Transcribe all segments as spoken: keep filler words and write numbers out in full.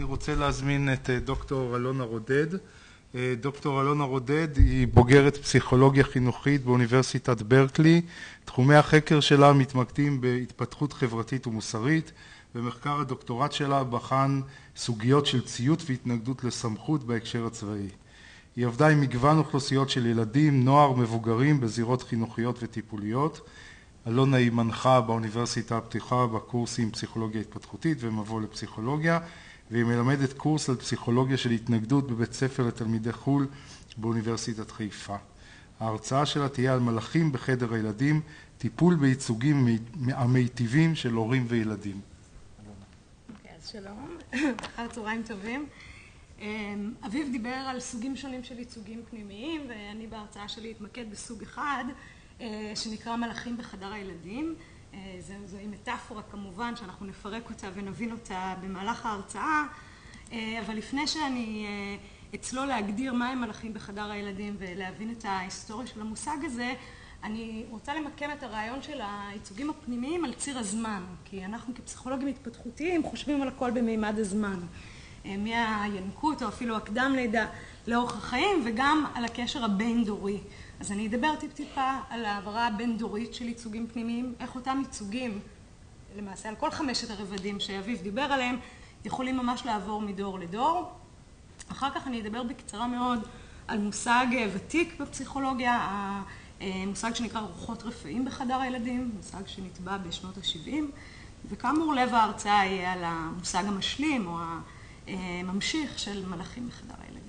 רוצה להזמין את דוקטור אלונה רודד. דוקטור אלונה רודד היא בוגרת פסיכולוגיה חינוכית באוניברסיטת ברקלי. תחומי החקר שלה מתמקדים בהתפתחות חברתית ומוסרית, ומחקר הדוקטורט שלה בחן סוגיות של ציות והתנגדות לסמכות בהקשר הצבאי. היא עבדה עם מגוון אוכלוסיות של ילדים, נוער, מבוגרים בזירות חינוכיות וטיפוליות. אלונה היא מנחה באוניברסיטה הפתוחה בקורסים פסיכולוגיה התפתחותית ומבוא לפסיכולוגיה, והיא מלמדת קורס על פסיכולוגיה של התנגדות בבית ספר לתלמידי חו"ל באוניברסיטת חיפה. ההרצאה שלה תהיה על מלאכים בחדר הילדים, טיפול בייצוגים המיטיבים של הורים וילדים. אוקיי, אז שלום, אחר צהריים טובים. אביב דיבר על סוגים שונים של ייצוגים פנימיים, ואני בהרצאה שלי אתמקד בסוג אחד שנקרא מלאכים בחדר הילדים. זוהי מטאפורה כמובן שאנחנו נפרק אותה ונבין אותה במהלך ההרצאה, אבל לפני שאני אצלול להגדיר מה הם מלאכים בחדר הילדים ולהבין את ההיסטוריה של המושג הזה, אני רוצה למקם את הרעיון של הייצוגים הפנימיים על ציר הזמן, כי אנחנו כפסיכולוגים התפתחותיים חושבים על הכל במימד הזמן, מהינקות או אפילו הקדם לידה לאורך החיים, וגם על הקשר הבין דורי. אז אני אדבר טיפ-טיפה על העברה הבין-דורית של ייצוגים פנימיים, איך אותם ייצוגים, למעשה על כל חמשת הרבדים שאביב דיבר עליהם, יכולים ממש לעבור מדור לדור. אחר כך אני אדבר בקצרה מאוד על מושג ותיק בפסיכולוגיה, המושג שנקרא רוחות רפאים בחדר הילדים, מושג שנטבע בשנות ה-שבעים, וכאמור לב ההרצאה יהיה על המושג המשלים או הממשיך של מלאכים בחדר הילדים.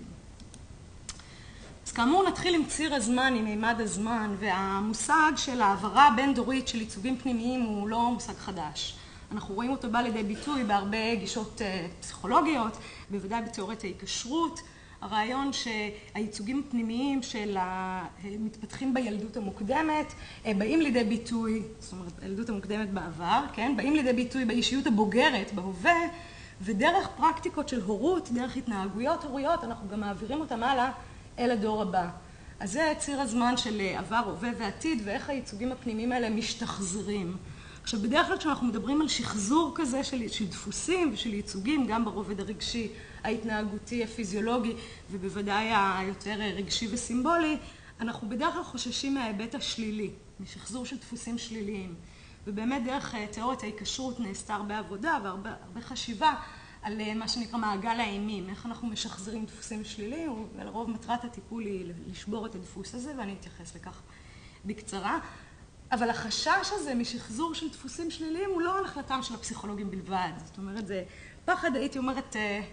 אז כאמור נתחיל עם ציר הזמן, עם מימד הזמן, והמושג של העברה בין-דורית של ייצוגים פנימיים הוא לא מושג חדש. אנחנו רואים אותו בא לידי ביטוי בהרבה גישות פסיכולוגיות, בוודאי בתיאוריית ההיקשרות. הרעיון שהייצוגים הפנימיים של המתפתחים בילדות המוקדמת באים לידי ביטוי, זאת אומרת, הילדות המוקדמת בעבר, כן? באים לידי ביטוי באישיות הבוגרת, בהווה, ודרך פרקטיקות של הורות, דרך התנהגויות הוריות, אנחנו גם מעבירים אותם הלאה אל הדור הבא. אז זה ציר הזמן של עבר, הווה ועתיד, ואיך הייצוגים הפנימיים האלה משתחזרים. עכשיו, בדרך כלל כשאנחנו מדברים על שחזור כזה של, של דפוסים ושל ייצוגים, גם ברובד הרגשי, ההתנהגותי, הפיזיולוגי, ובוודאי היותר רגשי וסימבולי, אנחנו בדרך כלל חוששים מההיבט השלילי, משחזור של דפוסים שליליים. ובאמת דרך תיאוריית ההיקשרות נעשתה הרבה עבודה והרבה הרבה חשיבה על מה שנקרא מעגל האימים, איך אנחנו משחזרים דפוסים שליליים, ולרוב מטרת הטיפול היא לשבור את הדפוס הזה, ואני אתייחס לכך בקצרה. אבל החשש הזה משחזור של דפוסים שליליים הוא לא הנחלתם של הפסיכולוגים בלבד. זאת אומרת, זה פחד, הייתי אומרת,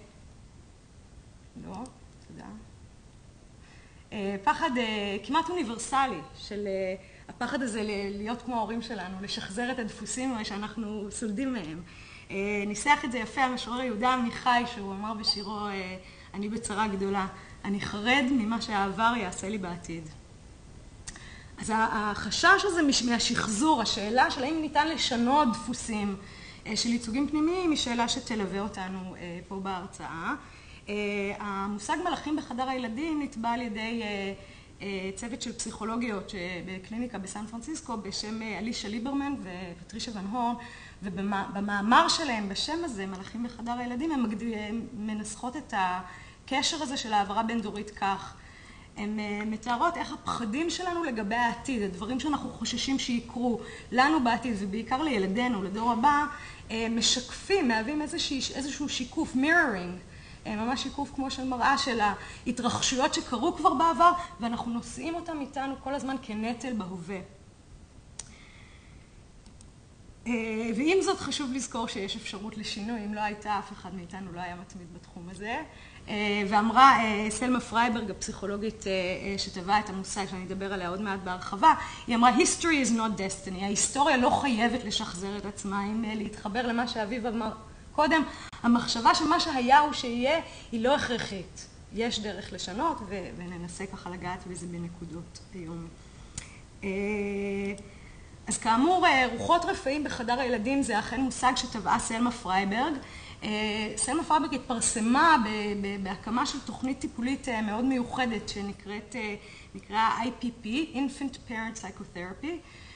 לא, תודה. פחד כמעט אוניברסלי של הפחד הזה להיות כמו ההורים שלנו, לשחזר את הדפוסים שאנחנו סולדים מהם. ניסח את זה יפה המשורר יהודה עמיחי, שהוא אמר בשירו, אני בצרה גדולה, אני חרד ממה שהעבר יעשה לי בעתיד. אז החשש הזה מהשחזור, השאלה של האם ניתן לשנות דפוסים של ייצוגים פנימיים, היא שאלה שתלווה אותנו פה בהרצאה. המושג מלאכים בחדר הילדים נטבע על ידי צוות של פסיכולוגיות בקליניקה בסן פרנסיסקו בשם אלישה ליברמן ופטרישה ון הורן, ובמאמר שלהם בשם הזה, מלאכים בחדר הילדים, הם מנסחות את הקשר הזה של העברה בין-דורית כך. הן מתארות איך הפחדים שלנו לגבי העתיד, הדברים שאנחנו חוששים שיקרו לנו בעתיד ובעיקר לילדינו, לדור הבא, משקפים, מהווים איזשהו שיקוף, mirroring, ממש שיקוף כמו של מראה של ההתרחשויות שקרו כבר בעבר, ואנחנו נושאים אותם איתנו כל הזמן כנטל בהווה. ועם זאת חשוב לזכור שיש אפשרות לשינוי, אם לא הייתה אף אחד מאיתנו לא היה מתמיד בתחום הזה. ואמרה סלמה פרייברג, הפסיכולוגית שטבעה את המושג שאני אדבר עליה עוד מעט בהרחבה, היא אמרה, history is not destiny, ההיסטוריה לא חייבת לשחזר את עצמה, אם להתחבר למה שאביב אמר קודם, המחשבה שמה שהיה הוא שיהיה היא לא הכרחית, יש דרך לשנות וננסה ככה לגעת בזה בנקודות היום. אז כאמור, רוחות רפאים בחדר הילדים זה אכן מושג שטבעה סלמה פרייברג. סלמה פרייברג התפרסמה בהקמה של תוכנית טיפולית מאוד מיוחדת שנקראת, נקרא איי פי פי, Infant Parent Psychotherapy,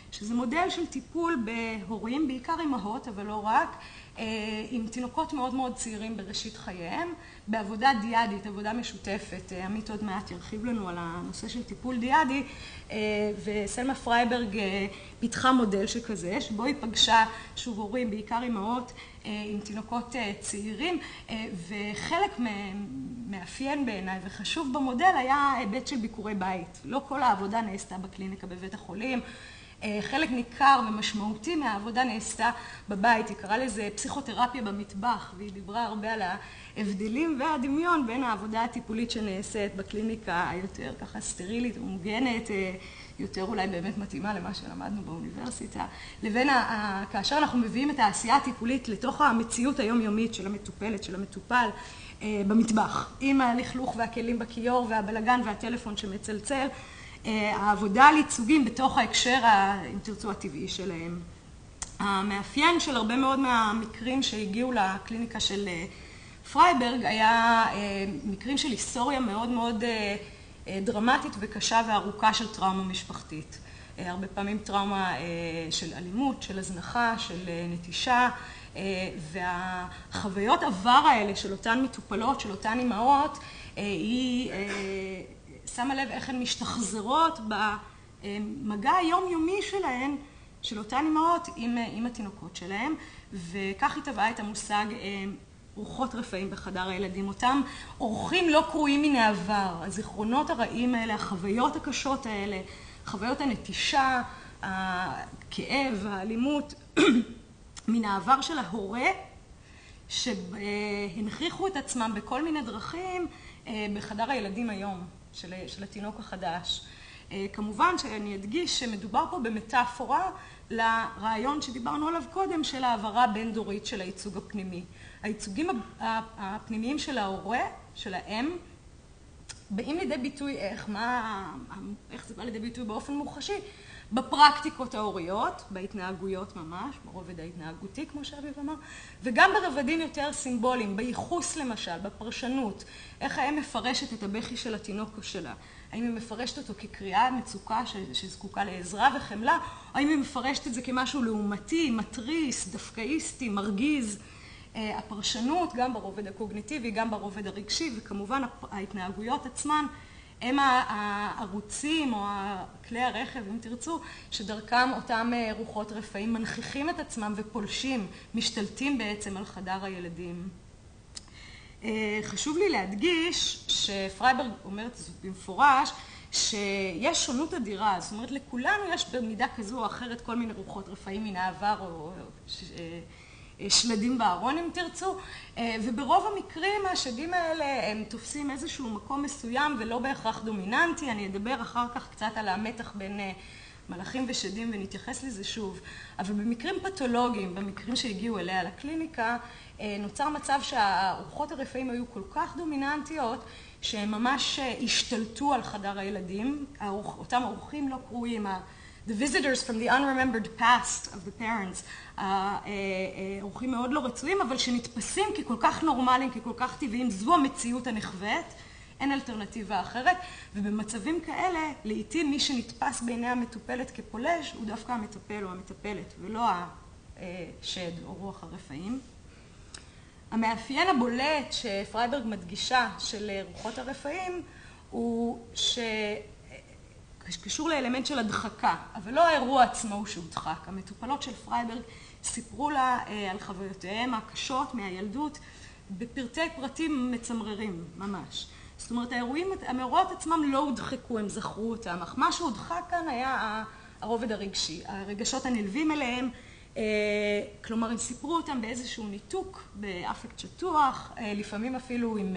שזה מודל של טיפול בהורים, בעיקר אימהות, אבל לא רק, עם תינוקות מאוד מאוד צעירים בראשית חייהם, בעבודה דיאדית, עבודה משותפת. עמית עוד מעט ירחיב לנו על הנושא של טיפול דיאדי, וסלמה פרייברג פיתחה מודל שכזה, שבו היא פגשה שוב הורים, בעיקר אימהות, עם תינוקות צעירים, וחלק מאפיין בעיניי וחשוב במודל היה היבט של ביקורי בית. לא כל העבודה נעשתה בקליניקה בבית החולים, חלק ניכר ומשמעותי מהעבודה נעשתה בבית. היא קראה לזה פסיכותרפיה במטבח, והיא דיברה הרבה על ההבדלים והדמיון בין העבודה הטיפולית שנעשית בקליניקה היותר ככה סטרילית ומוגנת, יותר אולי באמת מתאימה למה שלמדנו באוניברסיטה, לבין ה- כאשר אנחנו מביאים את העשייה הטיפולית לתוך המציאות היומיומית של המטופלת, של המטופל במטבח, עם הלכלוך והכלים בכיור והבלגן והטלפון שמצלצל, העבודה על ייצוגים בתוך ההקשר, אם תרצו, הטבעי שלהם. המאפיין של הרבה מאוד מהמקרים שהגיעו לקליניקה של פרייברג היה מקרים של היסטוריה מאוד מאוד דרמטית וקשה וארוכה של טראומה משפחתית. הרבה פעמים טראומה של אלימות, של הזנחה, של נטישה, והחוויות עבר האלה של אותן מטופלות, של אותן אימהות, היא שמה לב איך הן משתחזרות במגע היומיומי שלהן, של אותן אימהות עם, עם התינוקות שלהן, וכך היא טבעה את המושג רוחות רפאים בחדר הילדים. אותם אורחים לא קרויים מן העבר, הזיכרונות הרעים האלה, החוויות הקשות האלה, חוויות הנטישה, הכאב, האלימות, מן העבר של ההורה, שהנכריחו את עצמם בכל מיני דרכים בחדר הילדים היום. של, של התינוק החדש. כמובן שאני אדגיש שמדובר פה במטאפורה לרעיון שדיברנו עליו קודם של העברה בין דורית של הייצוג הפנימי. הייצוגים הפנימיים של ההורה, של האם, באים לידי ביטוי איך, מה, איך זה בא לידי ביטוי באופן מוחשי? בפרקטיקות ההוריות, בהתנהגויות ממש, ברובד ההתנהגותי כמו שאביב אמר, וגם ברבדים יותר סימבוליים, בייחוס למשל, בפרשנות, איך האם מפרשת את הבכי של התינוק או שלה, האם היא מפרשת אותו כקריאה מצוקה שזקוקה לעזרה וחמלה, או האם היא מפרשת את זה כמשהו לעומתי, מטריס, דווקאיסטי, מרגיז. הפרשנות גם ברובד הקוגניטיבי, גם ברובד הרגשי, וכמובן ההתנהגויות עצמן, הם הערוצים או כלי הרכב, אם תרצו, שדרכם אותם רוחות רפאים מנכיחים את עצמם ופולשים, משתלטים בעצם על חדר הילדים. חשוב לי להדגיש שפרייברג אומרת זאת במפורש, שיש שונות אדירה, זאת אומרת לכולנו יש במידה כזו או אחרת כל מיני רוחות רפאים מן העבר או שלדים בארון אם תרצו, וברוב המקרים השדים האלה הם תופסים איזשהו מקום מסוים ולא בהכרח דומיננטי. אני אדבר אחר כך קצת על המתח בין מלאכים ושדים ונתייחס לזה שוב, אבל במקרים פתולוגיים, במקרים שהגיעו אליה לקליניקה, נוצר מצב שהרוחות הרפאים היו כל כך דומיננטיות שהם ממש השתלטו על חדר הילדים. אותם אורחים לא קרויים, the visitors from the unremembered past of the parents, אורחים מאוד לא רצויים, אבל שנתפסים ככל כך נורמליים, ככל כך טבעיים, זו המציאות הנחווית, אין אלטרנטיבה אחרת, ובמצבים כאלה, לעתים מי שנתפס בעיני המטופלת כפולש, הוא דווקא המטפל או המטפלת, ולא השד או רוח הרפאים. המאפיין הבולט שפרייברג מדגישה של רוחות הרפאים, הוא ש... קשור לאלמנט של הדחקה, אבל לא האירוע עצמו הוא שהודחק. המטופלות של פרייברג סיפרו לה על חוויותיהם הקשות מהילדות בפרטי פרטים מצמררים ממש. זאת אומרת, האירועים, המאורעות עצמם לא הודחקו, הם זכרו אותם, אך מה שהודחק כאן היה הרובד הרגשי, הרגשות הנלווים אליהם, כלומר, הם סיפרו אותם באיזשהו ניתוק, באפקט שטוח, לפעמים אפילו עם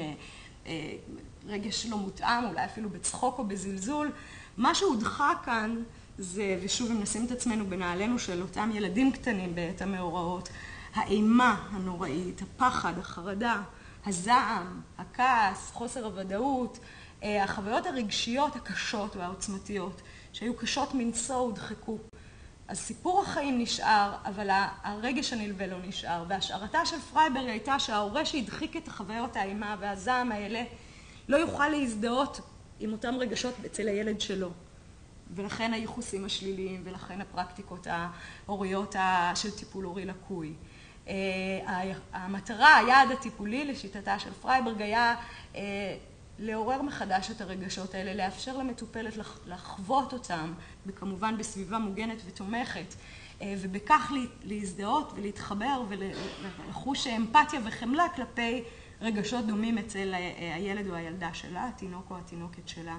רגש לא מותאם, אולי אפילו בצחוק או בזלזול. מה שהודחק כאן זה, ושוב אם נשים את עצמנו בנעלינו של אותם ילדים קטנים בעת המאורעות, האימה הנוראית, הפחד, החרדה, הזעם, הכעס, חוסר הוודאות, החוויות הרגשיות הקשות והעוצמתיות, שהיו קשות מנשוא הודחקו. אז סיפור החיים נשאר, אבל הרגש הנלווה לא נשאר, והשארתה של פרייברג הייתה שההורה שהדחיק את החוויות האימה והזעם האלה לא יוכל להזדהות עם אותם רגשות אצל הילד שלו. ולכן הייחוסים השליליים, ולכן הפרקטיקות ההוריות של טיפול הורי לקוי. המטרה, היעד הטיפולי לשיטתה של פרייברג היה לעורר מחדש את הרגשות האלה, לאפשר למטופלת לחוות אותם, וכמובן בסביבה מוגנת ותומכת, ובכך להזדהות ולהתחבר ולחוש אמפתיה וחמלה כלפי רגשות דומים אצל הילד או הילדה שלה, התינוק או התינוקת שלה.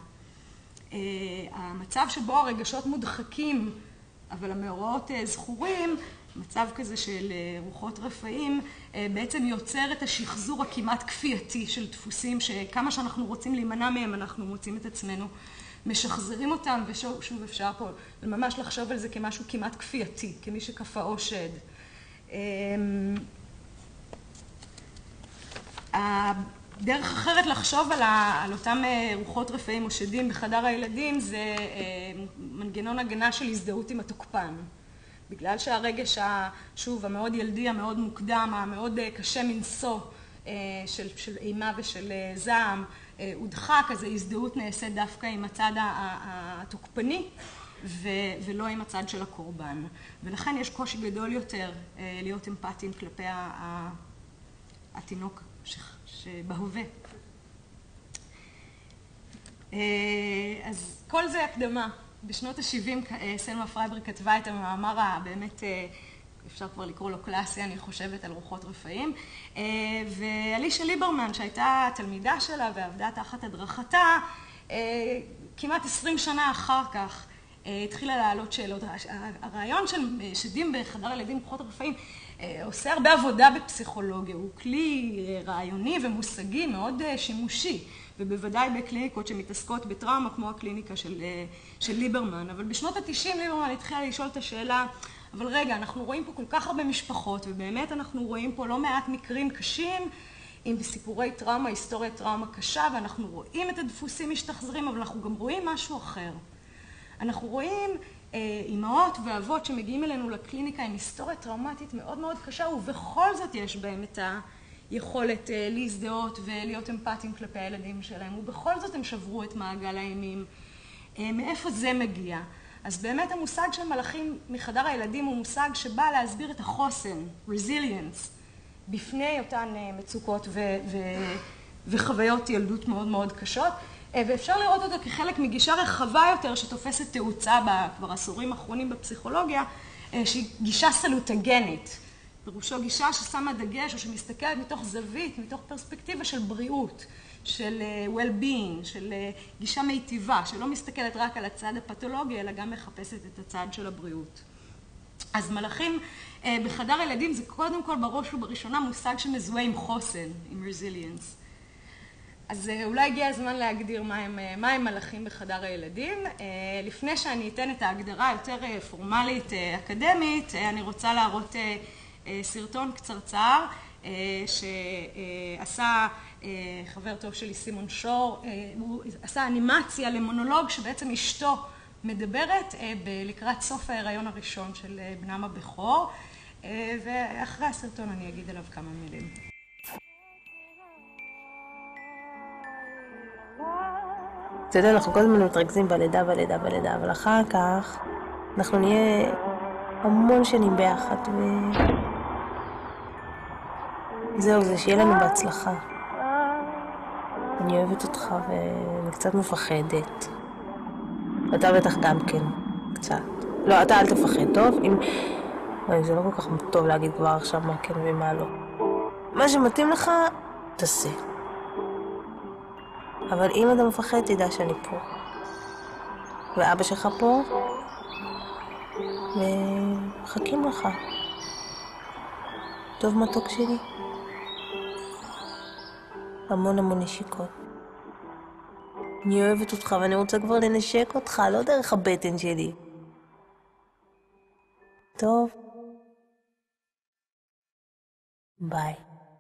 המצב שבו הרגשות מודחקים, אבל המאורעות זכורים, מצב כזה של רוחות רפאים, בעצם יוצר את השחזור הכמעט כפייתי של דפוסים, שכמה שאנחנו רוצים להימנע מהם, אנחנו מוצאים את עצמנו, משחזרים אותם, ושוב אפשר פה ממש לחשוב על זה כמשהו כמעט כפייתי, כמי שכפאו שד. דרך אחרת לחשוב על, ה, על אותם רוחות רפאים או שדים בחדר הילדים, זה מנגנון הגנה של הזדהות עם התוקפן. בגלל שהרגש, שוב, המאוד ילדי, המאוד מוקדם, המאוד קשה מנשוא של, של אימה ושל זעם, הודחק, אז ההזדהות נעשית דווקא עם הצד התוקפני, ו, ולא עם הצד של הקורבן. ולכן יש קושי גדול יותר להיות אמפתיים כלפי התינוק שבהווה. אז כל זה הקדמה. בשנות ה-שבעים סלמה פרייברג כתבה את המאמר הבאמת, אפשר כבר לקרוא לו קלאסי, אני חושבת, על רוחות רפאים. ואלישה ליברמן, שהייתה תלמידה שלה ועבדה תחת הדרכתה, כמעט עשרים שנה אחר כך התחילה להעלות שאלות. הרעיון של שדים בחדר ילדים רוחות רפאים עושה הרבה עבודה בפסיכולוגיה, הוא כלי רעיוני ומושגי מאוד שימושי, ובוודאי בקליניקות שמתעסקות בטראומה כמו הקליניקה של, של ליברמן. אבל בשנות ה-תשעים ליברמן התחילה לשאול את השאלה, אבל רגע, אנחנו רואים פה כל כך הרבה משפחות, ובאמת אנחנו רואים פה לא מעט מקרים קשים, עם סיפורי טראומה, היסטוריית טראומה קשה, ואנחנו רואים את הדפוסים משתחזרים, אבל אנחנו גם רואים משהו אחר. אנחנו רואים אימהות ואבות שמגיעים אלינו לקליניקה עם היסטוריה טראומטית מאוד מאוד קשה, ובכל זאת יש בהם את היכולת להזדהות ולהיות אמפתיים כלפי הילדים שלהם, ובכל זאת הם שברו את מעגל האימים. מאיפה זה מגיע? אז באמת המושג של מלאכים מחדר הילדים הוא מושג שבא להסביר את החוסן, resilience, בפני אותן מצוקות ו- ו- וחוויות ילדות מאוד מאוד קשות. ואפשר לראות אותו כחלק מגישה רחבה יותר שתופסת תאוצה כבר עשורים האחרונים בפסיכולוגיה, שהיא גישה סלוטגנית. פירושו גישה ששמה דגש או שמסתכלת מתוך זווית, מתוך פרספקטיבה של בריאות, של well-being, של גישה מיטיבה, שלא מסתכלת רק על הצד הפתולוגי, אלא גם מחפשת את הצד של הבריאות. אז מלאכים בחדר ילדים זה קודם כל בראש ובראשונה מושג שמזוהה עם חוסן, עם resilience. אז אולי הגיע הזמן להגדיר מה הם, מה הם מלאכים בחדר הילדים. לפני שאני אתן את ההגדרה יותר פורמלית, אקדמית, אני רוצה להראות סרטון קצרצר שעשה חבר טוב שלי סימון שור, הוא עשה אנימציה למונולוג שבעצם אשתו מדברת לקראת סוף ההיריון הראשון של בנם הבכור, ואחרי הסרטון אני אגיד עליו כמה מילים. אתה יודע, אנחנו כל הזמן מתרכזים בלידה, בלידה, בלידה, אבל אחר כך אנחנו נהיה המון שנים ביחד, ו... זהו, זה שיהיה לנו בהצלחה. אני אוהבת אותך ואני קצת מפחדת. אתה בטח גם כן, קצת. לא, אתה אל תפחד, טוב? אם... זה לא כל כך טוב להגיד כבר עכשיו מה כן ומה לא. מה שמתאים לך, תעשה. אבל אם אתה מפחד, תדע שאני פה. ואבא שלך פה, ומחכים לך. טוב מתוק שלי. המון המון נשיקות. אני אוהבת אותך ואני רוצה כבר לנשק אותך, לא דרך הבטן שלי. טוב. ביי.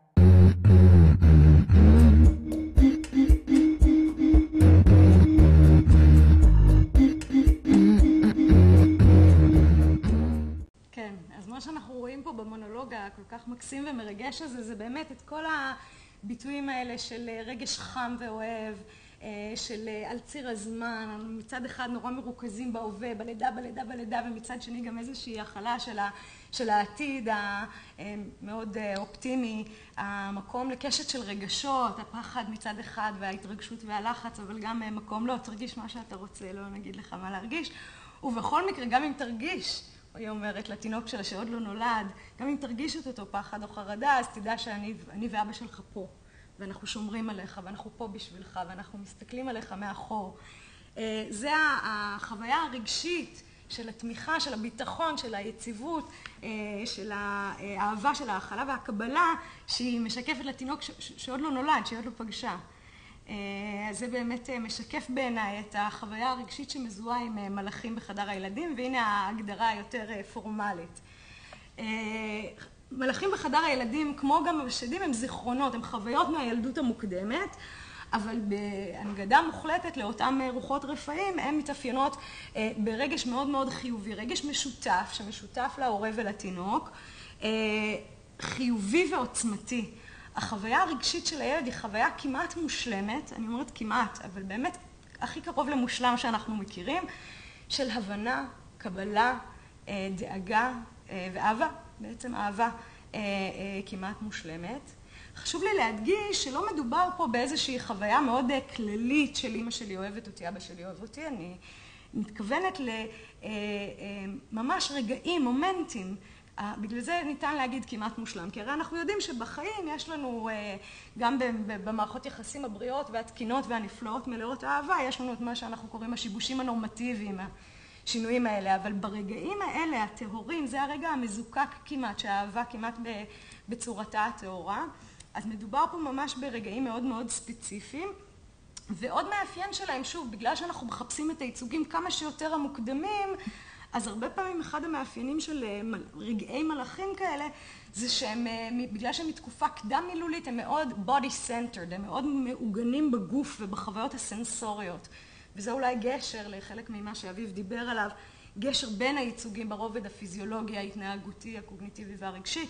כן, אז מה שאנחנו רואים פה במונולוג הכל כך מקסים ומרגש הזה, זה באמת את כל הביטויים האלה של רגש חם ואוהב, של על ציר הזמן, מצד אחד נורא מרוכזים בהווה, בלידה, בלידה, בלידה, ומצד שני גם איזושהי הכלה של, ה, של העתיד המאוד אופטימי, המקום לקשת של רגשות, הפחד מצד אחד וההתרגשות והלחץ, אבל גם מקום לא, תרגיש מה שאתה רוצה, לא נגיד לך מה להרגיש, ובכל מקרה גם אם תרגיש, היא אומרת לתינוק שלה שעוד לא נולד, גם אם תרגיש את אותו פחד או חרדה, אז תדע שאני אני ואבא שלך פה. ואנחנו שומרים עליך, ואנחנו פה בשבילך, ואנחנו מסתכלים עליך מאחור. זה החוויה הרגשית של התמיכה, של הביטחון, של היציבות, של האהבה, של ההכלה והקבלה, שהיא משקפת לתינוק שעוד לא נולד, שעוד לא פגשה. זה באמת משקף בעיניי את החוויה הרגשית שמזוהה עם מלאכים בחדר הילדים, והנה ההגדרה היותר פורמלית. מלאכים בחדר הילדים, כמו גם השדים, הם זיכרונות, הם חוויות מהילדות המוקדמת, אבל בהנגדה מוחלטת לאותם רוחות רפאים, הן מתאפיינות ברגש מאוד מאוד חיובי, רגש משותף, שמשותף להורה ולתינוק, חיובי ועוצמתי. החוויה הרגשית של הילד היא חוויה כמעט מושלמת, אני אומרת כמעט, אבל באמת הכי קרוב למושלם שאנחנו מכירים, של הבנה, קבלה, דאגה ואהבה. בעצם אהבה אה, אה, כמעט מושלמת. חשוב לי להדגיש שלא מדובר פה באיזושהי חוויה מאוד כללית של אמא שלי אוהבת אותי, אבא שלי אוהב אותי. אני מתכוונת לממש רגעים, מומנטים. בגלל זה ניתן להגיד כמעט מושלם, כי הרי אנחנו יודעים שבחיים יש לנו, גם במערכות יחסים הבריאות והתקינות והנפלאות מלאות אהבה, יש לנו את מה שאנחנו קוראים השיבושים הנורמטיביים, השינויים האלה, אבל ברגעים האלה, הטהורים, זה הרגע המזוקק כמעט, שהאהבה כמעט בצורתה הטהורה. אז מדובר פה ממש ברגעים מאוד מאוד ספציפיים, ועוד מאפיין שלהם, שוב, בגלל שאנחנו מחפשים את הייצוגים כמה שיותר המוקדמים, אז הרבה פעמים אחד המאפיינים של רגעי מלאכים כאלה, זה שהם, בגלל שהם מתקופה קדם מילולית, הם מאוד body centered, הם מאוד מעוגנים בגוף ובחוויות הסנסוריות. וזה אולי גשר לחלק ממה שאביב דיבר עליו, גשר בין הייצוגים ברובד הפיזיולוגי, ההתנהגותי, הקוגניטיבי והרגשי.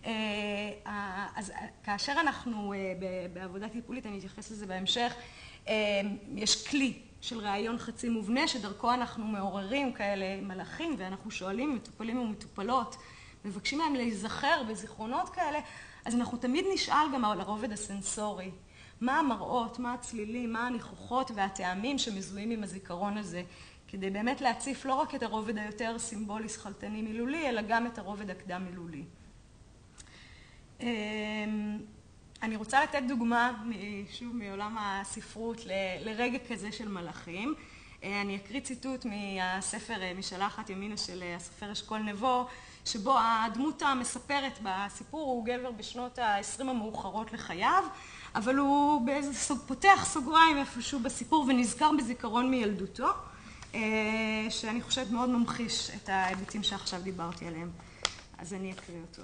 אז כאשר אנחנו בעבודה טיפולית, אני אתייחס לזה בהמשך, יש כלי של רעיון חצי מובנה, שדרכו אנחנו מעוררים כאלה מלאכים, ואנחנו שואלים מטופלים ומטופלות, מבקשים מהם להיזכר בזיכרונות כאלה, אז אנחנו תמיד נשאל גם על הרובד הסנסורי. מה המראות, מה הצלילים, מה הניחוחות והטעמים שמזוהים עם הזיכרון הזה, כדי באמת להציף לא רק את הרובד היותר סימבולי, שכלתני, מילולי, אלא גם את הרובד הקדם מילולי. אני רוצה לתת דוגמה, שוב, מעולם הספרות לרגע כזה של מלאכים. אני אקריא ציטוט מהספר משלחת ימינה של הסופר אשכול נבו, שבו הדמות המספרת בסיפור הוא גבר בשנות ה-עשרים המאוחרות לחייו, אבל הוא באיזה סוג, פותח סוגריים איפשהו בסיפור ונזכר בזיכרון מילדותו, שאני חושבת מאוד ממחיש את ההיבטים שעכשיו דיברתי עליהם. אז אני אקריא אותו.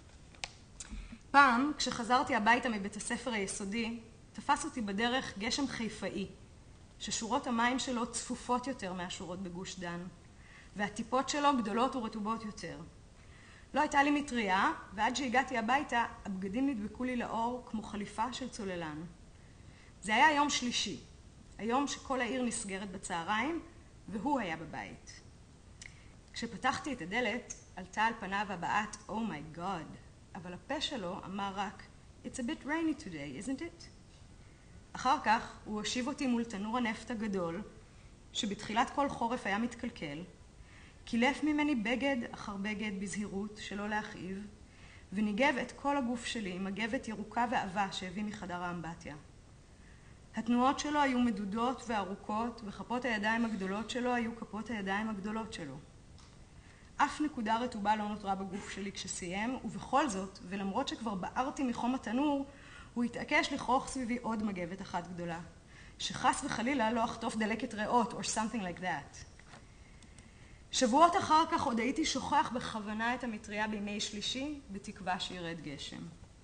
פעם, כשחזרתי הביתה מבית הספר היסודי, תפס אותי בדרך גשם חיפאי, ששורות המים שלו צפופות יותר מהשורות בגוש דן, והטיפות שלו גדולות ורטובות יותר. לא הייתה לי מטריה, ועד שהגעתי הביתה, הבגדים נדבקו לי לאור כמו חליפה של צוללן. זה היה יום שלישי, היום שכל העיר נסגרת בצהריים, והוא היה בבית. כשפתחתי את הדלת, עלתה על פניו הבעת, "Oh my God", אבל הפה שלו אמר רק, "It's a bit rainy today, isn't it?" אחר כך הוא הושיב אותי מול תנור הנפט הגדול, שבתחילת כל חורף היה מתקלקל, קילף ממני בגד אחר בגד בזהירות שלא להכאיב, וניגב את כל הגוף שלי עם מגבת ירוקה ועבה שהביא מחדר האמבטיה. התנועות שלו היו מדודות וארוכות, וכפות הידיים הגדולות שלו היו כפות הידיים הגדולות שלו. אף נקודה רטובה לא נותרה בגוף שלי כשסיים, ובכל זאת, ולמרות שכבר בערתי מחום התנור, הוא התעקש לכרוך סביבי עוד מגבת אחת גדולה, שחס וחלילה לא אחטוף דלקת ריאות, or something like that. שבועות אחר כך עוד הייתי שוכח בכוונה את המטריה בימי שלישי, בתקווה שירד גשם.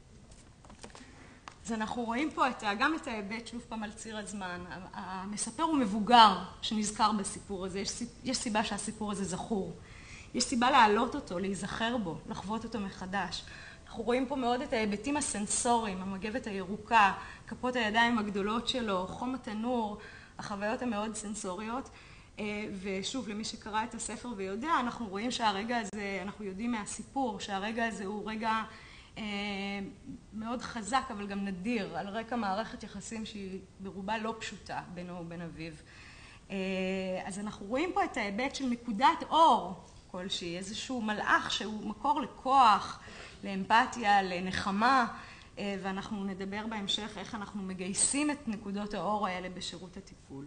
אז אנחנו רואים פה את, גם את ההיבט, שוב פעם על ציר הזמן. המספר הוא מבוגר שנזכר בסיפור הזה, יש, יש סיבה שהסיפור הזה זכור. יש סיבה להעלות אותו, להיזכר בו, לחוות אותו מחדש. אנחנו רואים פה מאוד את ההיבטים הסנסוריים, המגבת הירוקה, כפות הידיים הגדולות שלו, חום התנור, החוויות המאוד סנסוריות. ושוב, למי שקרא את הספר ויודע, אנחנו רואים שהרגע הזה, אנחנו יודעים מהסיפור, שהרגע הזה הוא רגע מאוד חזק, אבל גם נדיר, על רקע מערכת יחסים שהיא ברובה לא פשוטה בינו ובין אביו. אז אנחנו רואים פה את ההיבט של נקודת אור כלשהי, איזשהו מלאך שהוא מקור לכוח, לאמפתיה, לנחמה, ואנחנו נדבר בהמשך איך אנחנו מגייסים את נקודות האור האלה בשירות הטיפול.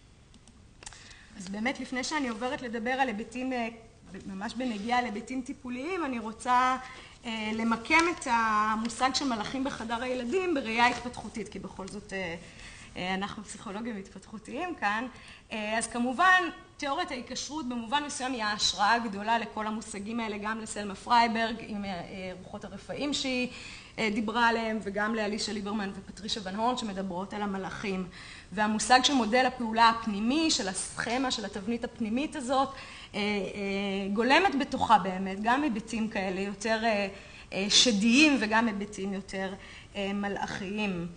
אז באמת לפני שאני עוברת לדבר על היבטים, ממש בנגיעה על היבטים טיפוליים, אני רוצה למקם את המושג של מלאכים בחדר הילדים בראייה התפתחותית, כי בכל זאת אנחנו פסיכולוגים התפתחותיים כאן. אז כמובן תיאוריית ההיקשרות במובן מסוים היא ההשראה הגדולה לכל המושגים האלה, גם לסלמה פרייברג עם רוחות הרפאים שהיא דיברה עליהם, וגם לאלישה ליברמן ופטרישה ון הורן שמדברות על המלאכים. והמושג של מודל הפעולה הפנימי, של הסכמה, של התבנית הפנימית הזאת, גולמת בתוכה באמת גם היבטים כאלה יותר שדיים וגם היבטים יותר מלאכיים.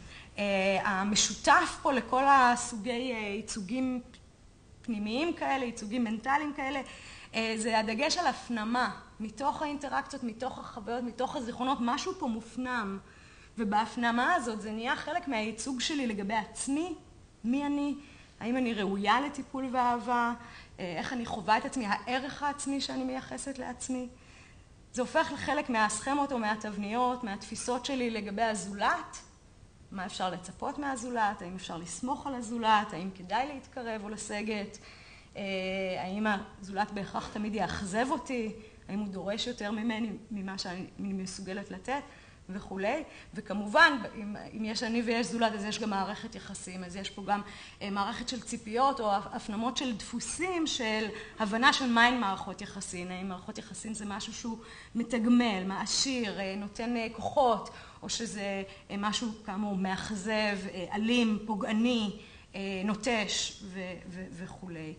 המשותף פה לכל הסוגי ייצוגים פנימיים כאלה, ייצוגים מנטליים כאלה, זה הדגש על הפנמה, מתוך האינטראקציות, מתוך החוויות, מתוך הזיכרונות, משהו פה מופנם. ובהפנמה הזאת זה נהיה חלק מהייצוג שלי לגבי עצמי, מי אני, האם אני ראויה לטיפול ואהבה, איך אני חווה את עצמי, הערך העצמי שאני מייחסת לעצמי. זה הופך לחלק מהסכמות או מהתבניות, מהתפיסות שלי לגבי הזולת, מה אפשר לצפות מהזולת, האם אפשר לסמוך על הזולת, האם כדאי להתקרב או לסגת, האם הזולת בהכרח תמיד יאכזב אותי, האם הוא דורש יותר ממני ממה שאני מסוגלת לתת וכולי. וכמובן, אם, אם יש אני ויש זולת, אז יש גם מערכת יחסים, אז יש פה גם מערכת של ציפיות או הפנמות של דפוסים של הבנה של מהן מערכות יחסים. האם מערכות יחסים זה משהו שהוא מתגמל, מעשיר, נותן כוחות, או שזה משהו כאמור מאכזב, אלים, פוגעני, נוטש וכולי.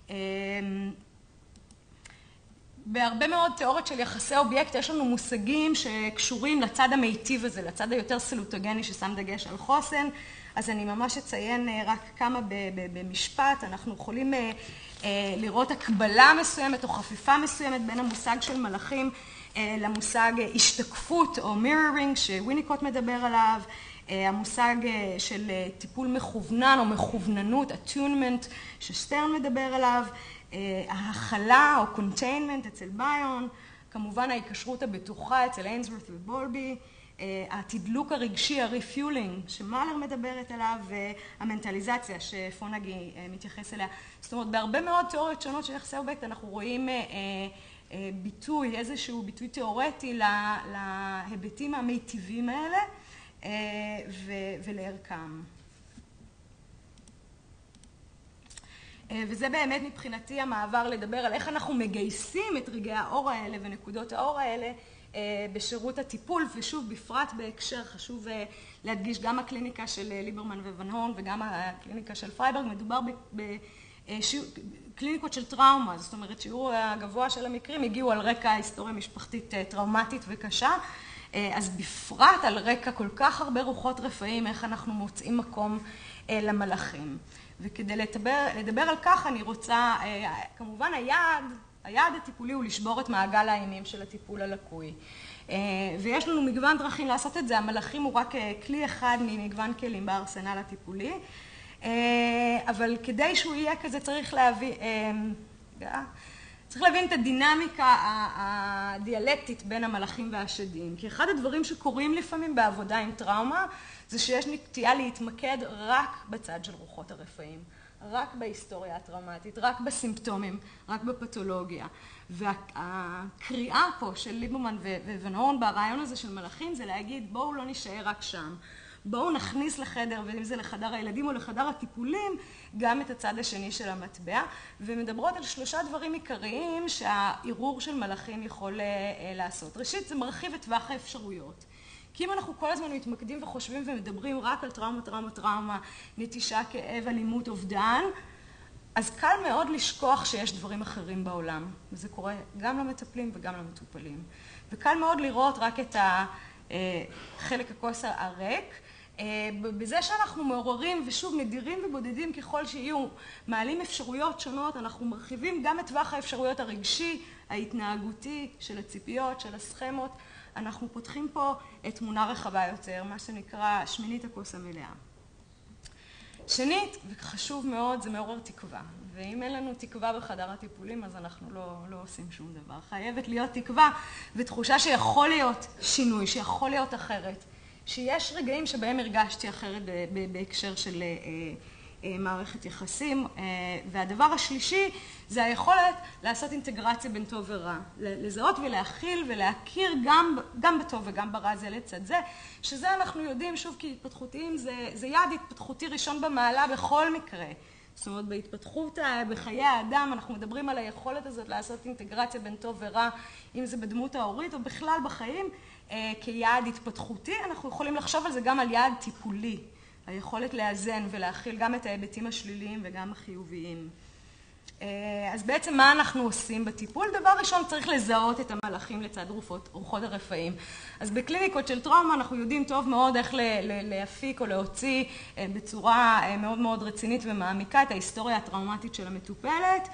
בהרבה מאוד תיאוריות של יחסי אובייקט יש לנו מושגים שקשורים לצד המיטיב הזה, לצד היותר סלוטוגני ששם דגש על חוסן. אז אני ממש אציין רק כמה במשפט. אנחנו יכולים לראות הקבלה מסוימת או חפיפה מסוימת בין המושג של מלאכים למושג השתקפות או mirroring שוויניקוט מדבר עליו, המושג של טיפול מכוונן או מכווננות, attunement ששטרן מדבר עליו, ההכלה או containment אצל ביון, כמובן ההיקשרות הבטוחה אצל אינסוורת' ובולבי, התדלוק הרגשי, הריפיולינג שמאלר מדברת עליו, והמנטליזציה שפונגי מתייחס אליה. זאת אומרת, בהרבה מאוד תיאוריות שונות של יחסי אובייקט אנחנו רואים ביטוי, איזשהו ביטוי תיאורטי להיבטים המיטיבים האלה ולערכם. וזה באמת מבחינתי המעבר לדבר על איך אנחנו מגייסים את רגעי האור האלה ונקודות האור האלה בשירות הטיפול, ושוב בפרט בהקשר חשוב להדגיש גם הקליניקה של ליברמן וון הורן וגם הקליניקה של פרייברג, מדובר בקליניקות של טראומה, זאת אומרת שיעור הגבוה של המקרים הגיעו על רקע היסטוריה משפחתית טראומטית וקשה, אז בפרט על רקע כל כך הרבה רוחות רפאים, איך אנחנו מוצאים מקום למלאכים. וכדי לדבר, לדבר על כך אני רוצה, כמובן היעד, היעד הטיפולי הוא לשבור את מעגל האימים של הטיפול הלקוי. ויש לנו מגוון דרכים לעשות את זה, המלאכים הוא רק כלי אחד ממגוון כלים בארסנל הטיפולי, אבל כדי שהוא יהיה כזה צריך להביא, צריך להבין את הדינמיקה הדיאלקטית בין המלאכים והשדים. כי אחד הדברים שקורים לפעמים בעבודה עם טראומה, זה שיש נטייה להתמקד רק בצד של רוחות הרפאים, רק בהיסטוריה הטראומטית, רק בסימפטומים, רק בפתולוגיה. והקריאה פה של ליברמן וון הורן ברעיון הזה של מלאכים זה להגיד בואו לא נשאר רק שם. בואו נכניס לחדר, ואם זה לחדר הילדים או לחדר הטיפולים, גם את הצד השני של המטבע, ומדברות על שלושה דברים עיקריים שהעירור של מלאכים יכול לעשות. ראשית, זה מרחיב את טווח האפשרויות. כי אם אנחנו כל הזמן מתמקדים וחושבים ומדברים רק על טראומה, טראומה, טראומה, נטישה, כאב, אלימות, אובדן, אז קל מאוד לשכוח שיש דברים אחרים בעולם, וזה קורה גם למטפלים וגם למטופלים. וקל מאוד לראות רק את חלק הכוס הריק, בזה שאנחנו מעוררים ושוב נדירים ובודדים ככל שיהיו, מעלים אפשרויות שונות, אנחנו מרחיבים גם את טווח האפשרויות הרגשי, ההתנהגותי, של הציפיות, של הסכמות, אנחנו פותחים פה את תמונה רחבה יותר, מה שנקרא שמינית הכוס המלאה. שנית, וחשוב מאוד, זה מעורר תקווה. ואם אין לנו תקווה בחדר הטיפולים, אז אנחנו לא, לא עושים שום דבר. חייבת להיות תקווה ותחושה שיכול להיות שינוי, שיכול להיות אחרת. שיש רגעים שבהם הרגשתי אחרת בהקשר של מערכת יחסים. והדבר השלישי זה היכולת לעשות אינטגרציה בין טוב ורע. לזהות ולהכיל ולהכיר גם, גם בטוב וגם ברע זה לצד זה, שזה אנחנו יודעים, שוב, כי התפתחותיים זה, זה יעד התפתחותי ראשון במעלה בכל מקרה. זאת אומרת, בהתפתחות בחיי האדם, אנחנו מדברים על היכולת הזאת לעשות אינטגרציה בין טוב ורע, אם זה בדמות ההורית או בכלל בחיים, כיעד התפתחותי, אנחנו יכולים לחשוב על זה גם על יעד טיפולי. היכולת לאזן ולהכיל גם את ההיבטים השליליים וגם החיוביים. אז בעצם מה אנחנו עושים בטיפול? דבר ראשון, צריך לזהות את המלאכים לצד רוחות, רוחות הרפאים. אז בקליניקות של טראומה אנחנו יודעים טוב מאוד איך להפיק או להוציא בצורה מאוד מאוד רצינית ומעמיקה את ההיסטוריה הטראומטית של המטופלת.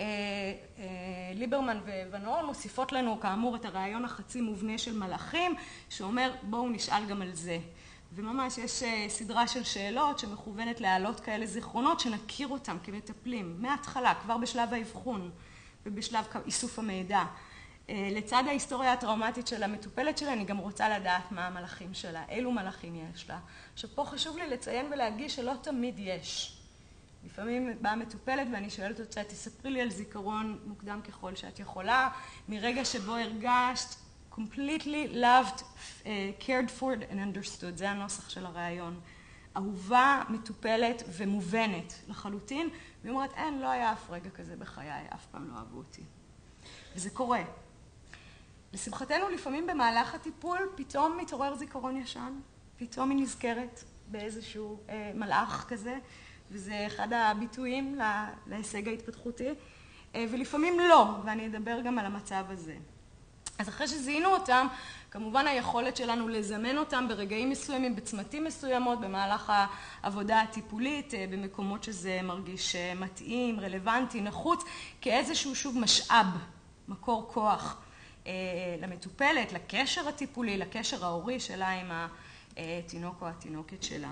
ליברמן וואן אורן מוסיפות לנו כאמור את הרעיון החצי מובנה של מלאכים, שאומר בואו נשאל גם על זה. וממש יש סדרה של שאלות שמכוונת להעלות כאלה זיכרונות שנכיר אותם כמטפלים מההתחלה, כבר בשלב האבחון ובשלב איסוף המידע. לצד ההיסטוריה הטראומטית של המטופלת שלה, אני גם רוצה לדעת מה המלאכים שלה, אילו מלאכים יש לה. שפה חשוב לי לציין ולהדגיש שלא תמיד יש. לפעמים באה מטופלת ואני שואלת אותה, תספרי לי על זיכרון מוקדם ככל שאת יכולה, מרגע שבו הרגשת, completely loved, uh, cared for and understood. זה הנוסח של הרעיון. אהובה, מטופלת ומובנת לחלוטין. והיא אומרת, אין, לא היה אף רגע כזה בחיי, אף פעם לא אהבו אותי. וזה קורה. לשמחתנו, לפעמים במהלך הטיפול, פתאום מתעורר זיכרון ישן, פתאום היא נזכרת באיזשהו אה, מלאך כזה, וזה אחד הביטויים לה, להישג ההתפתחותי, אה, ולפעמים לא, ואני אדבר גם על המצב הזה. אז אחרי שזיהינו אותם, כמובן היכולת שלנו לזמן אותם ברגעים מסוימים, בצמתים מסוימות, במהלך העבודה הטיפולית, במקומות שזה מרגיש מתאים, רלוונטי, נחוץ, כאיזשהו שוב משאב, מקור כוח למטופלת, לקשר הטיפולי, לקשר ההורי שלה עם התינוק או התינוקת שלה.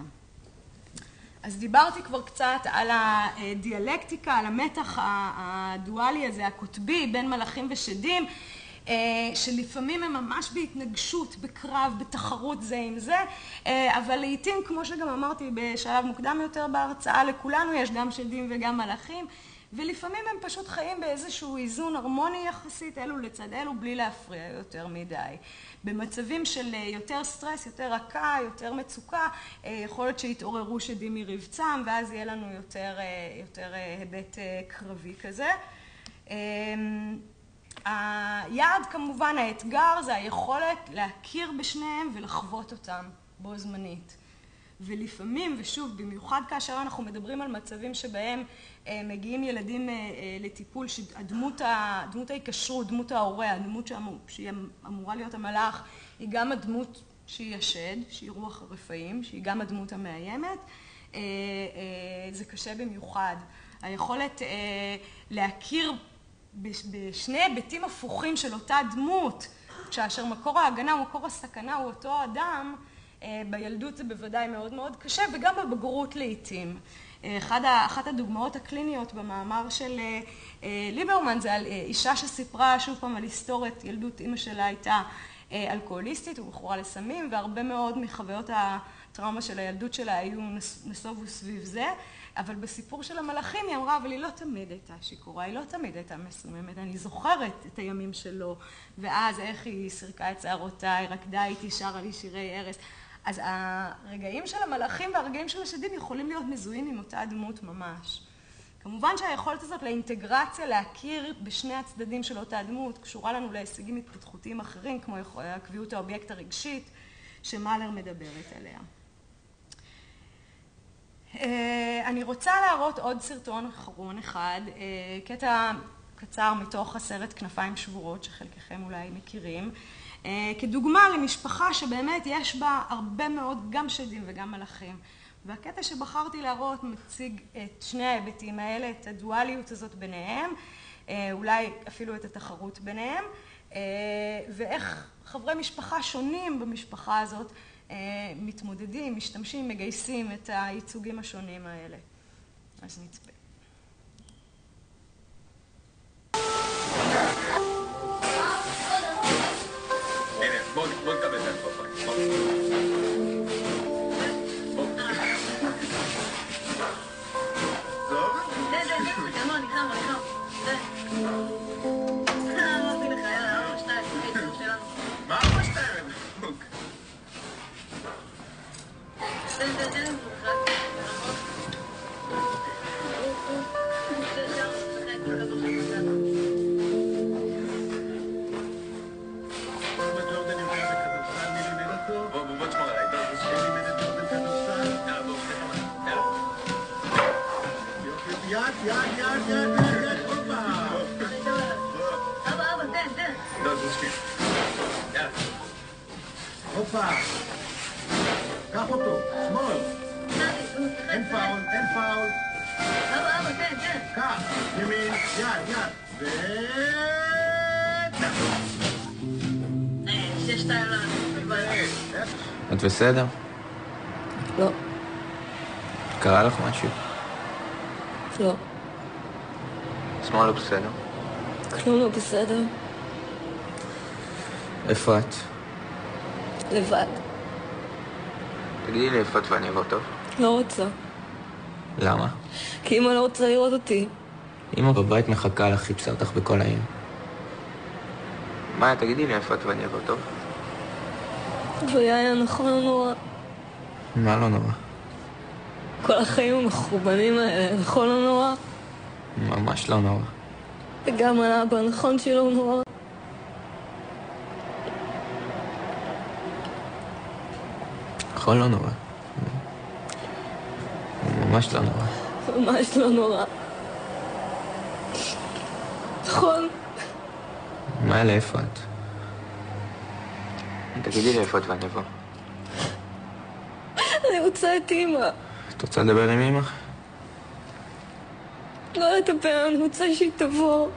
אז דיברתי כבר קצת על הדיאלקטיקה, על המתח הדואלי הזה, הקוטבי, בין מלאכים ושדים, שלפעמים הם ממש בהתנגשות, בקרב, בתחרות זה עם זה, אבל לעתים, כמו שגם אמרתי בשלב מוקדם יותר בהרצאה, לכולנו יש גם שדים וגם מלאכים, ולפעמים הם פשוט חיים באיזשהו איזון הרמוני יחסית, אלו לצד אלו, בלי להפריע יותר מדי. במצבים של יותר סטרס, יותר רכה, יותר מצוקה, יכול להיות שהתעוררו שדים מרבצם, ואז יהיה לנו יותר, יותר היבט קרבי כזה. היעד כמובן, האתגר, זה היכולת להכיר בשניהם ולחוות אותם בו זמנית. ולפעמים, ושוב, במיוחד כאשר אנחנו מדברים על מצבים שבהם מגיעים ילדים לטיפול, שהדמות, דמות ההיקשרות, דמות ההורה, הדמות שהיא אמורה להיות המלאך, היא גם הדמות שהיא השד, שהיא רוח הרפאים, שהיא גם הדמות המאיימת, זה קשה במיוחד. היכולת להכיר בשני היבטים הפוכים של אותה דמות, כאשר מקור ההגנה ומקור הסכנה הוא אותו אדם, בילדות זה בוודאי מאוד מאוד קשה, וגם בבגרות לעתים. אחת הדוגמאות הקליניות במאמר של ליברמן זה על אישה שסיפרה שוב פעם על היסטוריית ילדות, אמא שלה הייתה אלכוהוליסטית ומכורה לסמים, והרבה מאוד מחוויות הטראומה של הילדות שלה היו נסובו סביב זה, אבל בסיפור של המלאכים היא אמרה, אבל היא לא תמיד הייתה שיכורה, היא לא תמיד הייתה מסוממת, אני זוכרת את הימים שלו, ואז איך היא סרקה את שערותיי, רקדה איתי, שרה לי שירי ערש. אז הרגעים של המלאכים והרגעים של השדים יכולים להיות מזוהים עם אותה דמות ממש. כמובן שהיכולת הזאת לאינטגרציה, להכיר בשני הצדדים של אותה דמות, קשורה לנו להישגים התפתחותיים אחרים, כמו קביעות האובייקט הרגשית, שמאלר מדברת עליה. אני רוצה להראות עוד סרטון אחרון אחד, קטע קצר מתוך הסרט כנפיים שבורות, שחלקכם אולי מכירים, כדוגמה למשפחה שבאמת יש בה הרבה מאוד גם שדים וגם מלאכים. והקטע שבחרתי להראות מציג את שני ההיבטים האלה, את הדואליות הזאת ביניהם, אולי אפילו את התחרות ביניהם, ואיך חברי משפחה שונים במשפחה הזאת מתמודדים, משתמשים, מגייסים את הייצוגים השונים האלה. אז נצפה. הנה, בוא נקבל את הפרפיים. הופה, קח אותו, שמאל. אין פאול, אין פאול. אבא, אבא, תן, תן. קח, ימין, יד, יד. ו... שש שתיים את בסדר? לא. קרה לך משהו? לא. שמאל לא בסדר? כלום לא בסדר. איפה את? לבד. תגידי לי איפה את ואני אבוא טוב. לא רוצה. למה? כי אמא לא רוצה לראות אותי. אמא בבית מחכה לך, חיפשה אותך בכל העיר. מאיה, תגידי לי איפה את ואני אבוא טוב. והיה היה נכון או נורא. מה לא נורא? כל החיים המחורבנים האלה, נכון או נורא? ממש לא נורא. וגם על אבא, נכון שלא נורא. נכון לא נורא. ממש לא נורא. ממש לא נורא. נכון. מאיה, לאיפה את? תגידי לי איפה את ואני אבוא. אני רוצה את אמא. את רוצה לדבר עם אמא? לא לדבר, אני רוצה שהיא תבוא.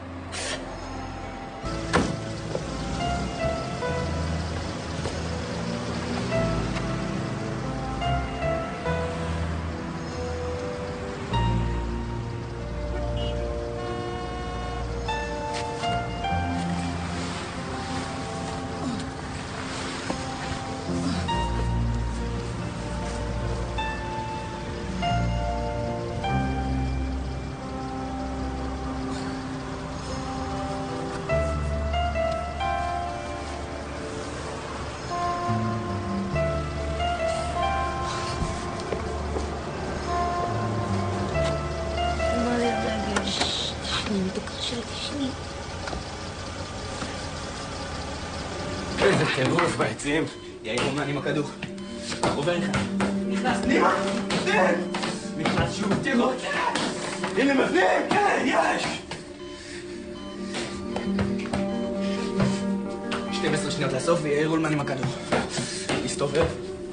איזה חירוף בעצים. יאיר אומן עם הכדור. עובר לך. נכנס פנימה. כן. נכנס שוב. תראו. הנה מבנים. כן, יש. שתים עשרה שניות לסוף ויאיר אולמן עם הכדור. הסתובב.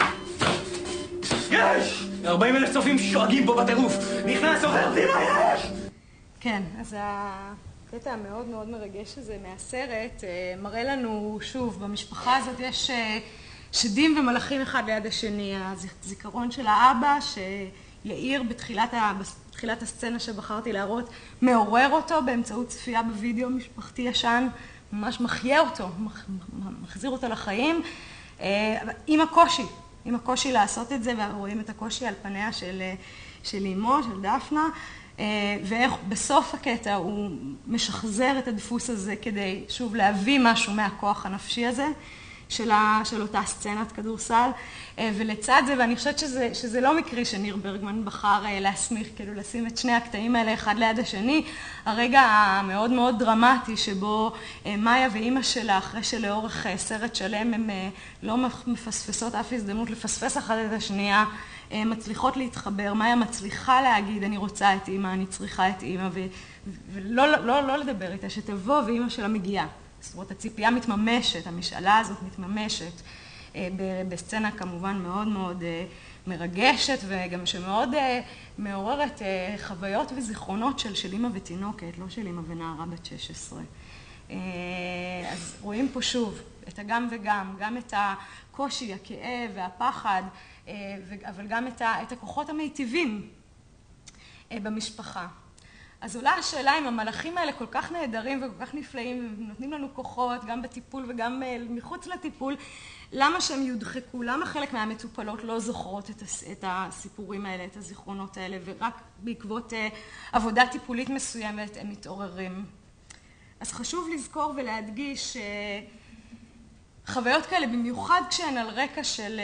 יש! ארבעים אלף צופים שואגים פה בטירוף. נכנס, עובר פנימה, יש! כן, אז הקטע המאוד מאוד מרגש הזה מהסרט מראה לנו, שוב, במשפחה הזאת יש שדים ומלאכים אחד ליד השני. הזיכרון של האבא שיאיר בתחילת, ה... בתחילת הסצנה שבחרתי להראות מעורר אותו באמצעות צפייה בווידאו משפחתי ישן, ממש מחיה אותו, מחזיר אותו לחיים, עם הקושי, עם הקושי לעשות את זה, ורואים את הקושי על פניה של, של אמו, של דפנה, ואיך בסוף הקטע הוא משחזר את הדפוס הזה כדי שוב להביא משהו מהכוח הנפשי הזה. של, ה, של אותה סצנת כדורסל, ולצד זה, ואני חושבת שזה, שזה לא מקרי שניר ברגמן בחר להסמיך, כאילו לשים את שני הקטעים האלה אחד ליד השני, הרגע המאוד מאוד דרמטי שבו מאיה ואימא שלה, אחרי שלאורך סרט שלם הם לא מפספסות אף הזדמנות לפספס אחת את השנייה, מצליחות להתחבר, מאיה מצליחה להגיד אני רוצה את אימא, אני צריכה את אימא, ו, ולא לא, לא לדבר איתה, שתבוא ואימא שלה מגיעה. זאת אומרת, הציפייה מתממשת, המשאלה הזאת מתממשת, בסצנה כמובן מאוד מאוד מרגשת, וגם שמאוד מעוררת חוויות וזיכרונות של, של אימא ותינוקת, לא של אימא ונערה בת שש עשרה. אז רואים פה שוב את הגם וגם, גם את הקושי, הכאב והפחד, אבל גם את, ה, את הכוחות המיטיבים במשפחה. אז עולה השאלה אם המלאכים האלה כל כך נהדרים וכל כך נפלאים, ונותנים לנו כוחות גם בטיפול וגם מחוץ לטיפול, למה שהם יודחקו? למה חלק מהמטופלות לא זוכרות את הסיפורים האלה, את הזיכרונות האלה, ורק בעקבות עבודה טיפולית מסוימת הם מתעוררים? אז חשוב לזכור ולהדגיש חוויות כאלה, במיוחד כשהן על רקע של,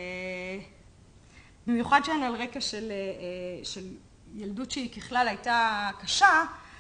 במיוחד כשהן על רקע של, של ילדות שהיא ככלל הייתה קשה,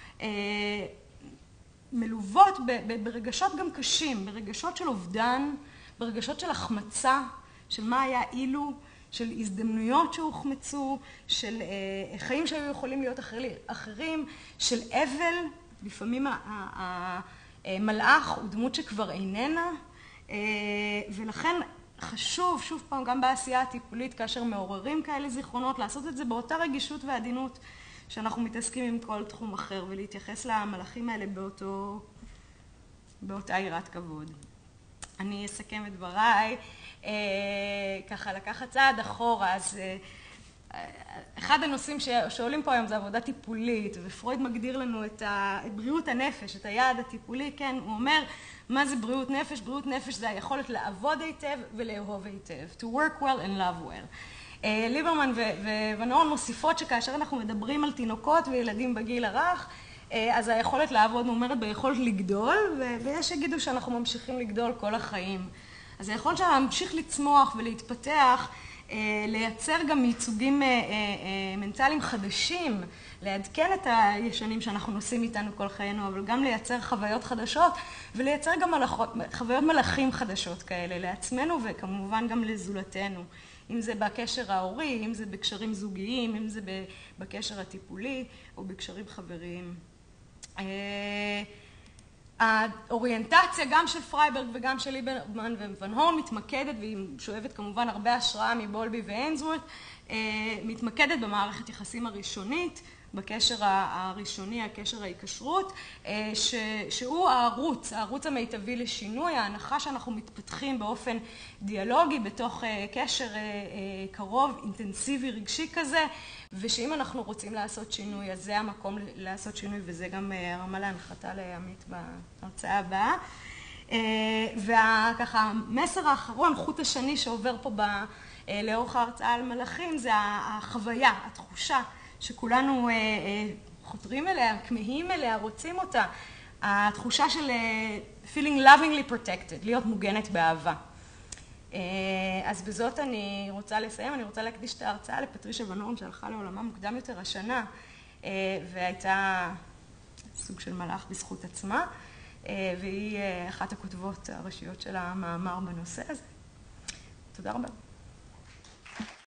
מלוות ברגשות גם קשים, ברגשות של אובדן, ברגשות של החמצה, של מה היה אילו, של הזדמנויות שהוחמצו, של חיים שהיו יכולים להיות אחרים, של אבל, לפעמים המלאך הוא דמות שכבר איננה, ולכן חשוב, שוב פעם, גם בעשייה הטיפולית, כאשר מעוררים כאלה זיכרונות, לעשות את זה באותה רגישות ועדינות שאנחנו מתעסקים עם כל תחום אחר, ולהתייחס למלאכים האלה באותו, באותה יראת כבוד. אני אסכם את דבריי, ככה לקחת צעד אחורה, אז אחד הנושאים שעולים פה היום זה עבודה טיפולית, ופרויד מגדיר לנו את, ה, את בריאות הנפש, את היעד הטיפולי, כן, הוא אומר, מה זה בריאות נפש? בריאות נפש זה היכולת לעבוד היטב ולאהוב היטב, to work well and love well. ליברמן ונאון מוסיפות שכאשר אנחנו מדברים על תינוקות וילדים בגיל הרך, אז היכולת לעבוד נאמרת ביכולת לגדול, ויש שיגידו שאנחנו ממשיכים לגדול כל החיים. אז היכולת שלנו להמשיך לצמוח ולהתפתח, לייצר גם ייצוגים מנטליים חדשים, לעדכן את הישנים שאנחנו נושאים איתנו כל חיינו, אבל גם לייצר חוויות חדשות, ולייצר גם חוויות מלאכים חדשות כאלה לעצמנו, וכמובן גם לזולתנו. אם זה בקשר ההורי, אם זה בקשרים זוגיים, אם זה בקשר הטיפולי, או בקשרים חבריים. האוריינטציה גם של פרייברג וגם של ליברמן וון הורן מתמקדת, והיא שואבת כמובן הרבה השראה מבולבי ואיינסוורת', מתמקדת במערכת יחסים הראשונית, בקשר הראשוני, הקשר ההיקשרות, שהוא הערוץ, הערוץ המיטבי לשינוי, ההנחה שאנחנו מתפתחים באופן דיאלוגי בתוך קשר קרוב, אינטנסיבי, רגשי כזה, ושאם אנחנו רוצים לעשות שינוי, אז זה המקום לעשות שינוי, וזה גם הרמה להנחתה לעמית בהרצאה הבאה. וככה, המסר האחרון, חוט השני שעובר פה לאורך ההרצאה על מלאכים, זה החוויה, התחושה, שכולנו חותרים אליה, כמהים אליה, רוצים אותה. התחושה של feeling lovingly protected, להיות מוגנת באהבה. אז בזאת אני רוצה לסיים, אני רוצה להקדיש את ההרצאה לפטרישיה וון הורן שהלכה לעולמה מוקדם יותר השנה, והייתה סוג של מלאך בזכות עצמה, והיא אחת הכותבות הראשיות של המאמר בנושא הזה. תודה רבה.